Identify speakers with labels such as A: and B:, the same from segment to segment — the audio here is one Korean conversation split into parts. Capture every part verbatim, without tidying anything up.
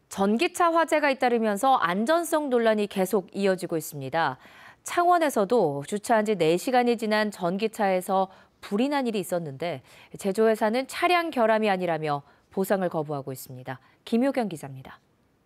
A: 전기차 화재가 잇따르면서 안전성 논란이 계속 이어지고 있습니다. 창원에서도 주차한 지 네 시간이 지난 전기차에서 불이 난 일이 있었는데 제조회사는 차량 결함이 아니라며 보상을 거부하고 있습니다. 김효경 기자입니다.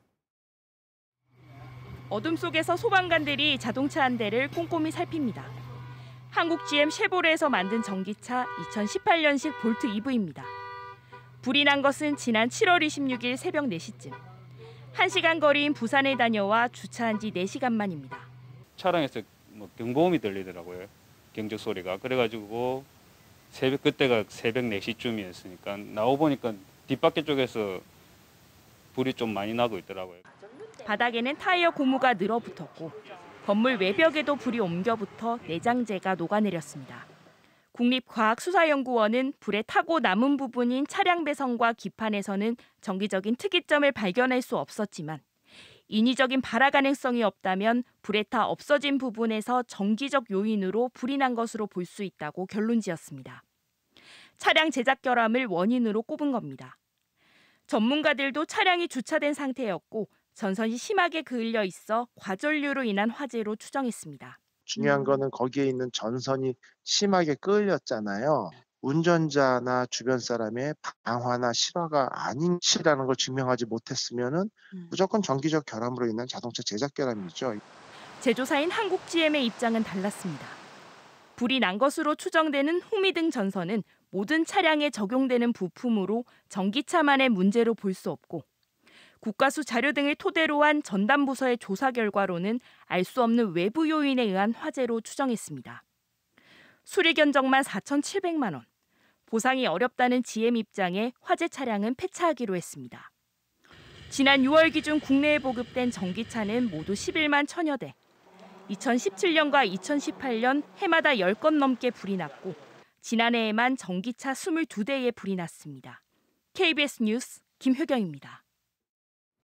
B: 어둠 속에서 소방관들이 자동차 한 대를 꼼꼼히 살핍니다. 한국 지엠 쉐보레에서 만든 전기차 이천십팔 년식 볼트 이브이입니다. 불이 난 것은 지난 칠월 이십육일 새벽 네 시쯤. 한 시간 거리인 부산에 다녀와 주차한 지 네 시간 만입니다.
C: 차량에서 뭐 경보음이 들리더라고요. 경적 소리가. 그래가지고 새벽 그때가 새벽 네 시쯤이었으니까 나오 보니까 뒷바퀴 쪽에서 불이 좀 많이 나고 있더라고요.
B: 바닥에는 타이어 고무가 늘어붙었고 건물 외벽에도 불이 옮겨붙어 내장재가 녹아내렸습니다. 국립과학수사연구원은 불에 타고 남은 부분인 차량 배선과 기판에서는 정기적인 특이점을 발견할 수 없었지만 인위적인 발화 가능성이 없다면 불에 타 없어진 부분에서 정기적 요인으로 불이 난 것으로 볼 수 있다고 결론지었습니다. 차량 제작 결함을 원인으로 꼽은 겁니다. 전문가들도 차량이 주차된 상태였고 전선이 심하게 그을려 있어 과전류로 인한 화재로 추정했습니다.
D: 중요한 거는 거기에 있는 전선이 심하게 끌렸잖아요. 운전자나 주변 사람의 방화나 실화가 아닌시라는 걸 증명하지 못했으면은 무조건 정기적 결함으로 인한 자동차 제작 결함이죠.
B: 제조사인 한국지엠의 입장은 달랐습니다. 불이 난 것으로 추정되는 후미등 전선은 모든 차량에 적용되는 부품으로 전기차만의 문제로 볼 수 없고 국가수 자료 등을 토대로 한 전담 부서의 조사 결과로는 알 수 없는 외부 요인에 의한 화재로 추정했습니다. 수리 견적만 사천칠백만 원. 보상이 어렵다는 지엠 입장에 화재 차량은 폐차하기로 했습니다. 지난 유월 기준 국내에 보급된 전기차는 모두 십일만 천여 대. 이천십칠 년과 이천십팔 년 해마다 열 건 넘게 불이 났고 지난해에만 전기차 이십이 대의 불이 났습니다. 케이비에스 뉴스 김효경입니다.